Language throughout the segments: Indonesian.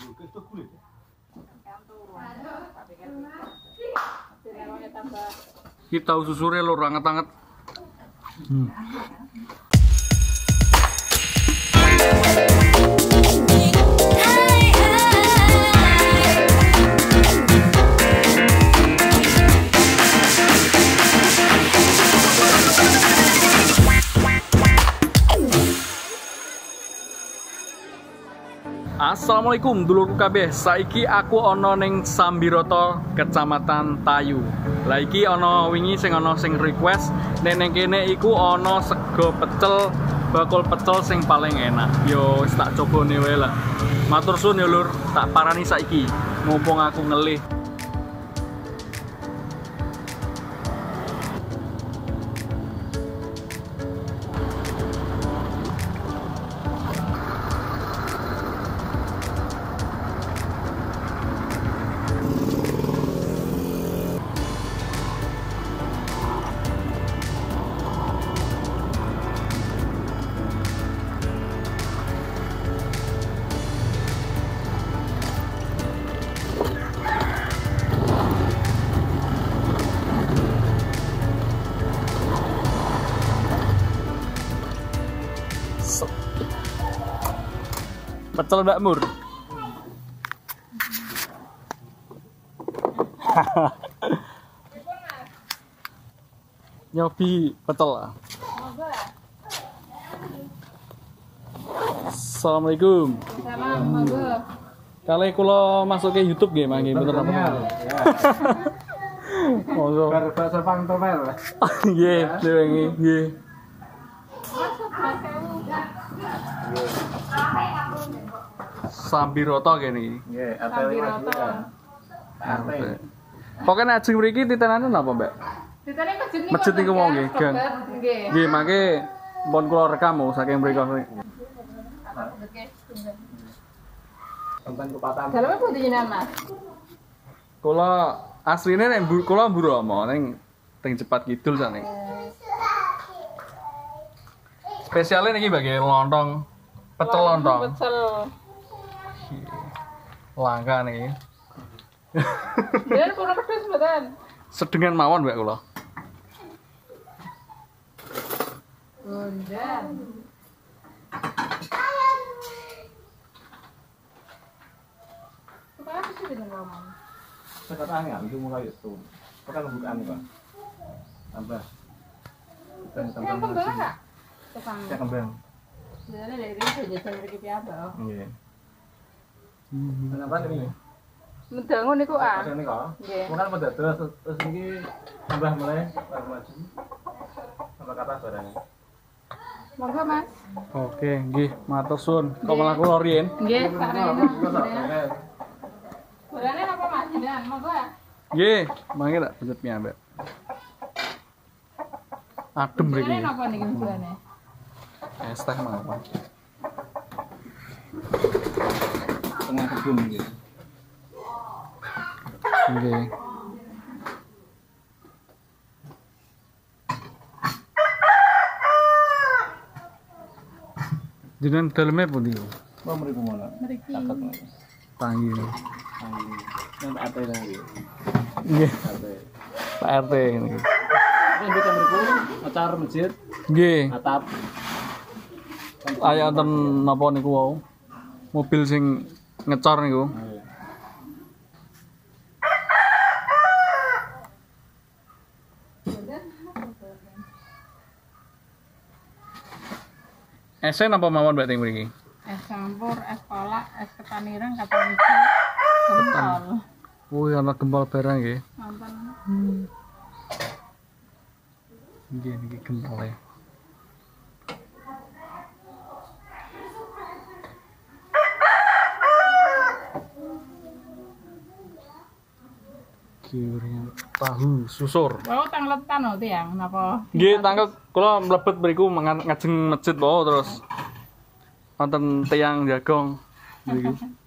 Kita tahu susure lho anget-anget. Assalamualaikum dulurku kabeh. Saiki aku ana ning Sambiroto, Kecamatan Tayu. Lah iki ana wingi sing request nek ning kene iku ana sego pecel, bakul pecel sing paling enak. Yo wis tak cobone wae lah. Matur suwun ya Lur, tak parani saiki mumpung aku ngelih. Pecel Mbak Mur. Nyobi pecel. Assalamualaikum. Kali kula masuk ke YouTube nggih mangke bener apa? Monggo. Bahasa Pangtomel. Nggih, dewengi nggih. Sambiroto kene iki. Nggih, Sambiroto. Pokoknya ajeng mriki titenane napa, Mbak? Titene Masjid niku mau nggih, Gang. Nggih. Nggih, mangke pun kula rekam saking mriko. Tentang kupatan. Daleme pundi jenengan, Mas? Kula asline nek kula Bromo ning teng Cepat Kidul sane. Spesialnya niki bagi lontong, pecel lontong. Pecel. Langka nih. Dia kurang pedes mboten. Sedengan mawon mbak kula. Bondan. Apa sih dengan ngomong? Sekarang ya, itu mulai itu. Pekan bukaan Pak. Tambah. Yang kembang enggak? Tukang. Saya kembang. Sebenarnya dari ini jajan mriki piyambak. Nggih. Kenapa ini? Mendangun niku ah. Ini kok. Nggih. Bukan mendadak terus iki tambah mulai maju. Tambah kata barangnya. Monggo, Mas. Oke, nggih, matur suwun. Kok malah kula riyen. Nggih, sarene. Bolane apa Mas jenengan? Monggo. Nggih, mangke tak pencet piyambak. Adem mriki. Bolane napa niki bolane? Es teh mawon. Tengah kebun gitu. Nggih. Jenengan daleme pundi? Mau mriku mana? Mriki. Caket Mas. Tangi. Nang ate lagi. Nggih, Ate. Pak RT niki. Ini mriku mriku acar masjid, Nggih. atap. Ayo enten napa niku wau? Mobil sing ngecor niku. Esen apa mawon Mbak teng mriki? Es campur, es kolak, es ketan ireng, ketan hijau, gempol. Wih, ana gempol barang nggih. Nonton. Nggih niki gempole. Kiring tahu susur. Wau tangletan lho tiyang napa? Nggih, tangkel kula mlebet mriku ngajeng masjid wae terus wonten tiyang jagong niki.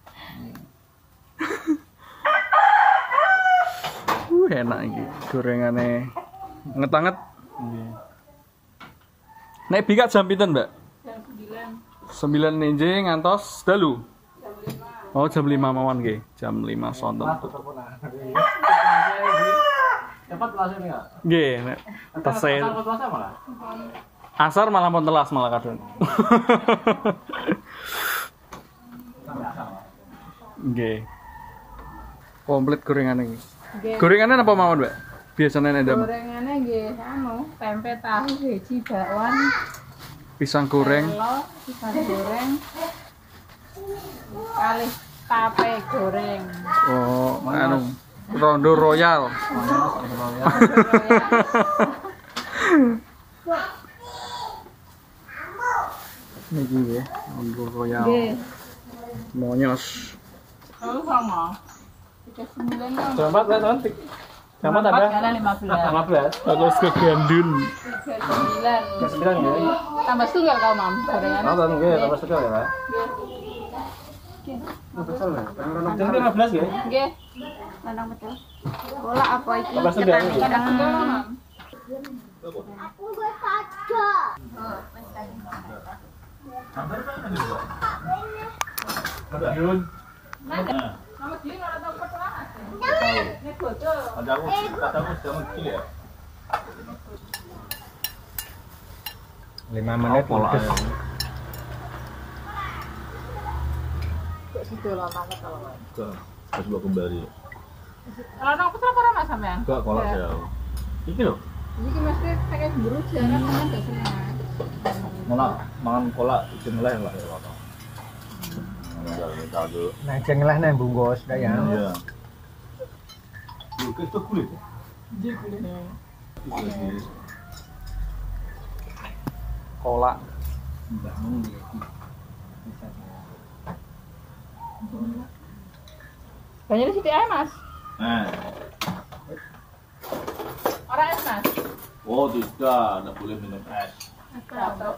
Enak iki gorengane nget-anget. Nggih. Nek bika jam pinten, Mbak? Jam 9. 9 nenje ngantos dalu. Jam 5. Oh, jam 5 mawon nggih. Jam 5 sonten. Cepat langsung enggak? Nggih, nek tesih. Malah. Asar malah pun telas malah kadang. Nggih. Komplit gorengan iki. Nggih. Gorengannya apa mawon, Mbak? Biasanya ada Gorengane nggih tempe tahu hiji bakwan, pisang goreng. telo, pisang goreng. Kali tape goreng. Oh, anu Rondo Royal. Niki ya, Rondo Royal. Nggih. Monyos. Lalu sama. 39 kan. Jamat lah nanti. Jamat apa? 15. 15. Terus ke Gandun. 39. 9 ya. Tambah setunggal kau mam gorengan. Nonton nggih, tambah sekali ya, Pak. Betul ya. Jadi 15 ya. Nggih. Lanang betul. Bola apa iki? Tambah setunggal. Kadang betul mam. Aku gak kagak. Yun. Sama dia ora tau petualan. Nek bojo. Kataku sedang kecil ya. 5 menit Pola ludes. ayam. Kok sido lama kalau. Harus bawa kembali. Kalau nang putra para mas sampean? Enggak kolak ya. Iki lho. Iki mesti pengen buru jalan teman gak seneng. Mana mangan kolak sing leh lah ya, Pak. Jalan kaldu. Nah, cengelah nang bungkus dah ya. Iya. Itu kulit. Dia kulitnya. Kolak. Banyak di situ aja mas. Nah. Orang es mas. Oh, tidak, enggak boleh minum es. Atau.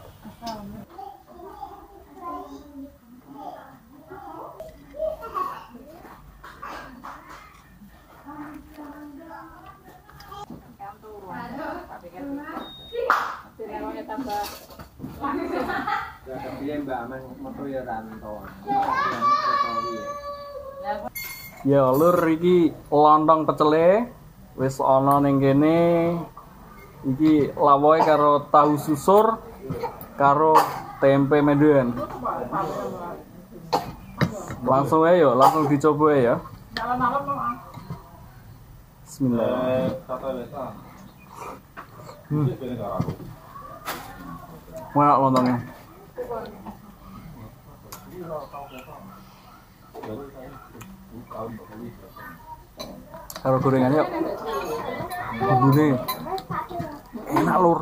Ya lur iki lontong pecele wis ana ning kene. Iki lawoke karo tahu susur karo tempe medan. Langsung aja yo, langsung dicoba ya. Bismillah. Kata beta. Mana lontongnya? Karo gorengannya yuk. Bumbunya enak lur.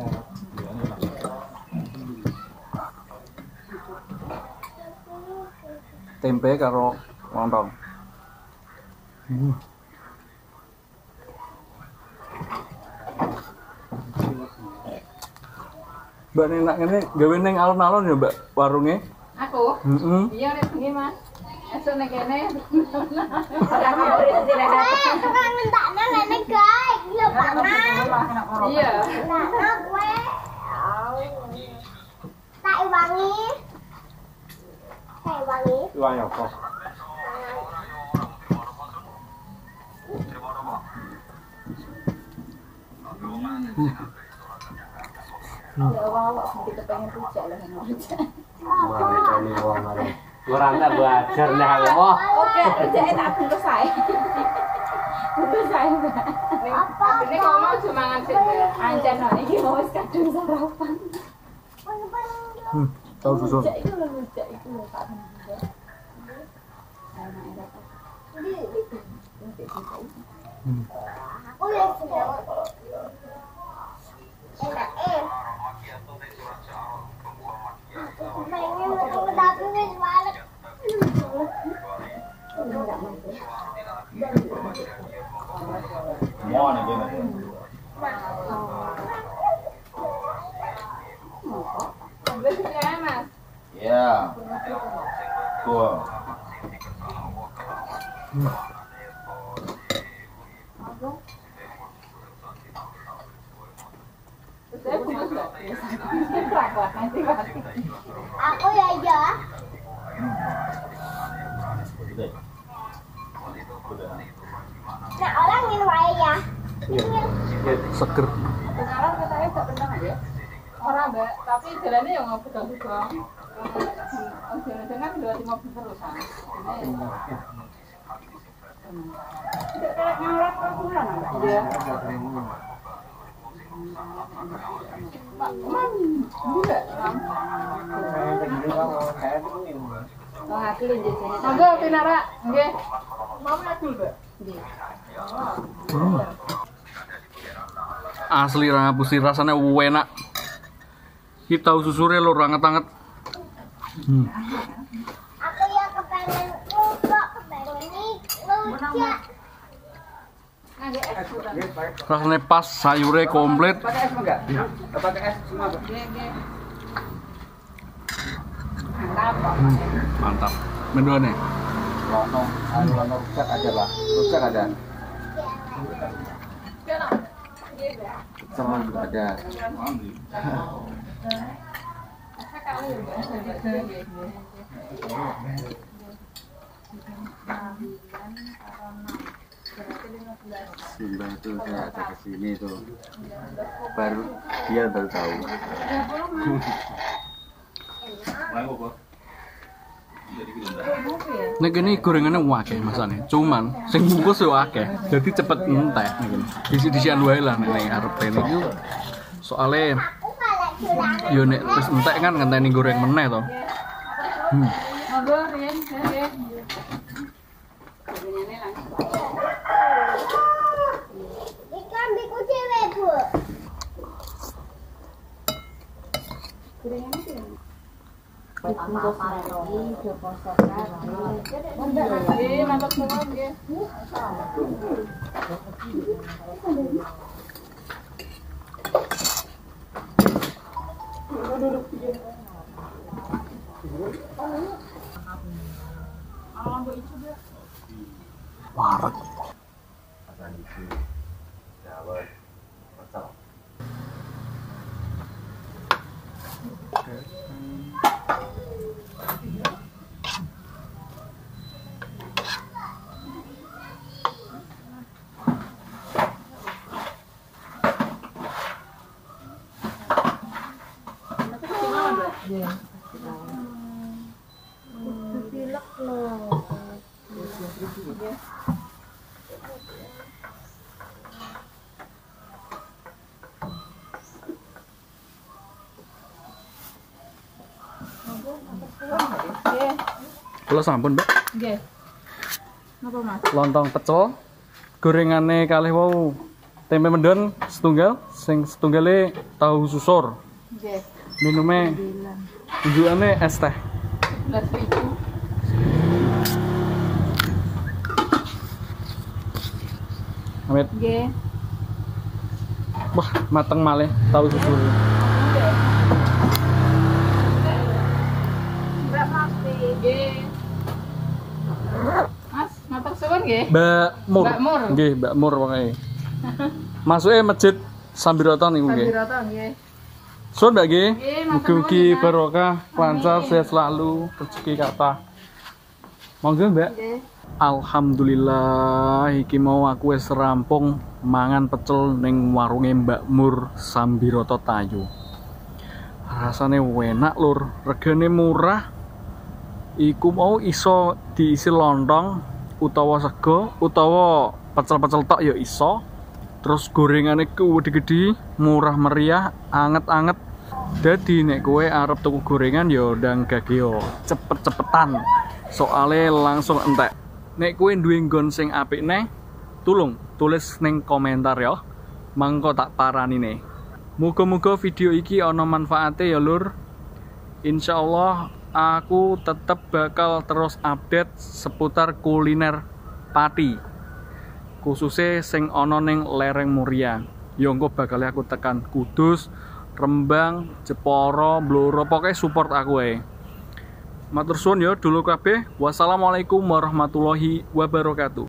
Tempe karo lontong. Mbak enak ini gawe ning alun-alun ya Mbak warungnya? Aku? Iya nek bengi mas. Esuk nek kene. Ora mau Tukang mintaknya nenek guys. Iya panas. Iya. Nah, gue. Tak wangi. Tak wangi. Iwang apa? Orang tak belajar dah Allah. Oke, kerjain tak bungkus saya. Bungkus saya. Apa? Ini kalau mau cuma ngasih anjan no, ini mau wis kadung sarapan. Tahu susun. Rujak itu loh, rujak itu loh Pak. Aku lihat semua. Pengen aku tapi wis balik. Mau nih gini. Ambil sini aja mas. Ya. Tuh. Terus saya bungkus loh. Kerak lah nanti mati. Aku ya. Nah, orang ingin wae ya. Seger. Sekarang katanya gak pernah ya. Orang mbak, tapi jalannya yang mau pegang-pegang. Jalan-jalan kan 2-5 terusan. Tidak kayak ngelak ke bulan enggak? Iya. Pak, Mam, enggak? Oh, hasilin di sini. Monggo Pinara, nggih. Mau adul, Mbak? Nggih. Asli ra ngapusi rasanya enak. Kita tahu susure lho anget-anget. Aku ya kepengen kok kepengen lucu. Rasanya pas, sayurnya komplit. Pakai es enggak? Pakai es semua. Nggih, nggih. Mantap. Mendoane. Lono rusak ada, Pak. Rusak ada. Sama juga ada. Sudah itu saya ada kesini tuh, dia baru tahu. Nek ini gorengannya wakeh masane. Cuman sing bungkus yo akeh. Jadi cepet entek nek ini. Disi-disian wae lah nek arep rene iki. Soale yo nek wis entek kan ngenteni goreng meneh to. Monggo Rian, nggih. Gorengannya langsung. Ikan biku cewek, Bu. Gorengannya sih. Mantap semua nggih. Warak. Kula sampun, Mbak. Nggih. Napa, Mas? Lontong pecel. Gorengane kalih wau tempe mendon setunggal, sing setunggale tahu susur. Nggih. Minume tunjukane es teh. 11.000. Amit. Nggih. Wah, mateng malih tahu susur. Mbak Makti. Nggih. Mas, matur suwun nggih. Mbak Mur. Mbak Mur. Nggih, Mbak Mur pokoke. Masuke masjid Sambiroto niku nggih. Sambiroto nggih. Suwun Mbak nggih. Nggih, matur Mugi-mugi nuwun, Mbak. barokah, lancar, Amin. sehat selalu, rezeki kathah. Monggo Mbak. Nggih. Alhamdulillah iki mau aku wis rampung mangan pecel ning warunge Mbak Mur Sambiroto Tayu. Rasane enak lur, regane murah. Iku mau iso diisi lontong utawa sego utawa pecel-pecel tok ya iso. Terus gorengane gede-gede, murah meriah, anget-anget. Dadi nek kowe arep tuku gorengan ya ndang gageo cepet-cepetan. Soale langsung entek. Nek kowe duwe nggon sing apik neh, tulung tulis ning komentar ya. Mangko tak paranine. Muga-muga video iki ana manfaate ya lur. Insyaallah aku tetep bakal terus update seputar kuliner Pati. Khususnya sing ana ning lereng Muria. Ya engko bakal aku tekan Kudus, Rembang, Jepara, Blora, pokoknya support aku ae. Matur suwun ya dulu kabeh. Wassalamualaikum warahmatullahi wabarakatuh.